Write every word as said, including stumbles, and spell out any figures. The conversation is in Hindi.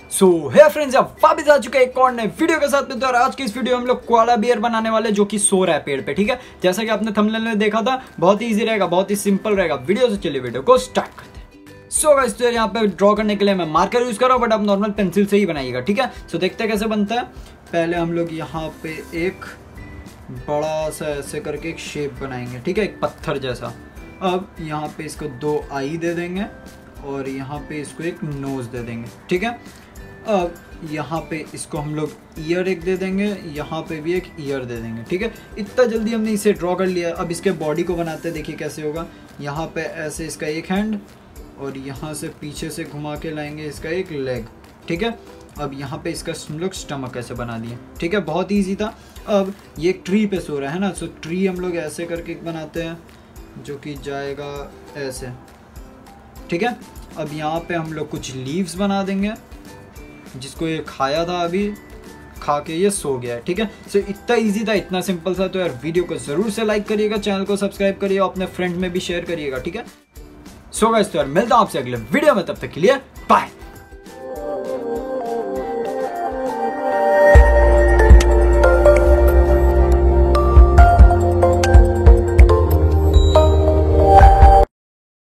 सो हे फ्रेंड्स, अब वापस आ चुके हैं एक और नए वीडियो के साथ में। तो आज की इस वीडियो में हम लोग कोआला बियर बनाने वाले जो कि सो रहा है पेड़ पे। ठीक है, जैसा कि आपने थंबनेल में देखा था, बहुत ही इजी रहेगा, बहुत ही सिंपल रहेगा वीडियो। से चलिए वीडियो को स्टार्ट करते हैं। सो गाइस, तो यहाँ पे ड्रॉ करने के लिए मैं मार्कर यूज कर रहा हूँ, बट आप नॉर्मल पेंसिल से ही बनाइएगा। ठीक है, सो देखते हैं कैसे बनता है। पहले हम लोग यहाँ पे एक बड़ा सा ऐसे करके एक शेप बनाएंगे। ठीक है, एक पत्थर जैसा। अब यहाँ पे इसको दो आई दे देंगे और यहाँ पे इसको एक नोज दे देंगे। ठीक है, अब यहाँ पे इसको हम लोग ईयर एक दे देंगे, यहाँ पे भी एक ईयर दे देंगे। ठीक है, इतना जल्दी हमने इसे ड्रॉ कर लिया। अब इसके बॉडी को बनाते हैं, देखिए कैसे होगा। यहाँ पे ऐसे इसका एक हैंड और यहाँ से पीछे से घुमा के लाएंगे इसका एक लेग। ठीक है, अब यहाँ पे इसका हम लोग स्टमक ऐसे बना दिए। ठीक है, बहुत ईजी था। अब ये एक ट्री पे सो रहा है ना, सो ट्री हम लोग ऐसे करके बनाते हैं जो कि जाएगा ऐसे। ठीक है, अब यहाँ पे हम लोग कुछ लीव्स बना देंगे, जिसको ये खाया था, अभी खा के ये सो गया है। ठीक है, सो इतना इजी था, इतना सिंपल था। तो यार वीडियो को जरूर से लाइक करिएगा, चैनल को सब्सक्राइब करिए, अपने फ्रेंड में भी शेयर करिएगा। ठीक है, सो गाइस, तो यार मिलता हूं आपसे अगले वीडियो में, तब तक के लिए बाय।